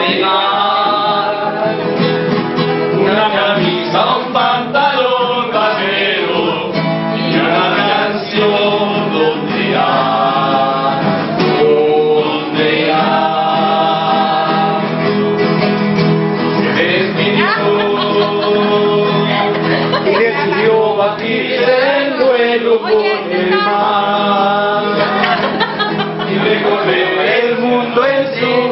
llegar. Una camisa, un pantalón vaquero y una canción donde irá, donde irá. Se despidió y decidió batirse el duelo por el mar y recorrer el mundo en su